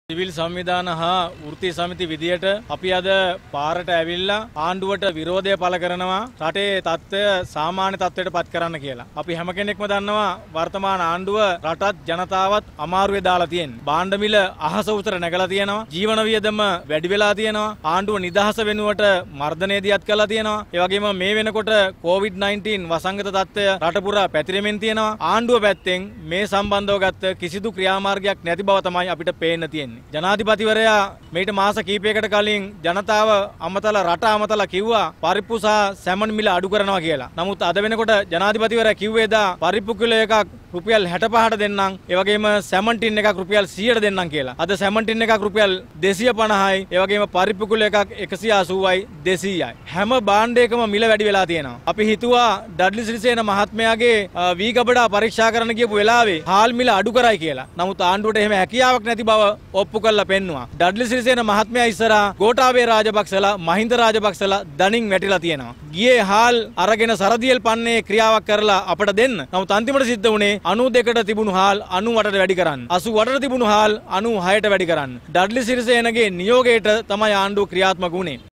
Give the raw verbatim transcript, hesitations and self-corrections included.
Civil සංවිධාන හා වෘත්තීය සමිති විදියට අපි අද පාරට ඇවිල්ලා ආණ්ඩුවට විරෝධය පළ කරනවා රටේ තත්ත්වය සාමාන්‍ය තත්ත්වයට පත් කරන්න කියලා. අපි හැම කෙනෙක්ම දන්නවා වර්තමාන ආණ්ඩුව රටත් ජනතාවත් අමාරුවේ දාලා තියෙනවා. භාණ්ඩ මිල අහස උතර නැගලා තියෙනවා. ජීවන වියදම වැඩි වෙලා තියෙනවා. ආණ්ඩුව නිදහස වෙනුවට මර්ධනය දියත් කළා තියෙනවා. ඒ වගේම මේ වෙනකොට කොවිඩ් නයින්ටීන් වසංගත තත්ත්වය රට පුරා පැතිරෙමින් තියෙනවා. ආණ්ඩුව පැත්තෙන් මේ සම්බන්ධව ගත්ත කිසිදු ක්‍රියාමාර්ගයක් නැති බව තමයි අපිට පේන්න තියෙන්නේ. ජනාධිපතිවරයා මේට මාස කීපයකට කලින් ජනතාව අමතලා රට අමතලා කිව්වා පරිප්පු සහ සැමන් මිල අඩු කරනවා කියලා. නමුත් අද වෙනකොට ජනාධිපතිවරයා කිව්වේ දා පරිප්පු කිලෝ එකක් රුපියල් හැට පහට දෙන්නම්. ඒ වගේම සැමන් ටින් එකක් රුපියල් සීයට දෙන්නම් කියලා. අද සැමන් ටින් එකක් රුපියල් දෙසිය පනහයි. ඒ වගේම පරිප්පු කිලෝ එකක් එකසිය අසූවයි දෙසීයයි. හැම භාණ්ඩයකම මිල වැඩි වෙලා තියෙනවා. අපි හිතුවා ඩඩ්ලි සිරිසේන මහත්මයාගේ වී ගබඩා පරීක්ෂා කරන්න ගියපු වෙලාවේ හාල් මිල අඩු කරයි කියලා. නමුත් ආණ්ඩුවට එහෙම හැකියාවක් නැති බව ඔප්පු කරලා පෙන්නවා. ඩඩ්ලි සිරිසේන මහත්මයා ඉස්සරහා ගෝඨාභය රාජපක්ෂලා මහින්ද රාජපක්ෂලා දණින් වැටිලා තියෙනවා. ගියේ හාල් අරගෙන සරදියෙල් පන්නේ ක්‍රියාවක් කරලා අපට දෙන්න. නමුත් අන්තිමට සිද්ධ වුණේ අනූ දෙකට තිබුණු හාල් අනූ අටට වැඩි කරන්න. අසූ අටට තිබුණු හාල් අනූ හයට වැඩි කරන්න. ඩඩ්ලි සිරිසේනගේ නියෝගයට තමයි ආණ්ඩුව ක්‍රියාත්මක වුණේ.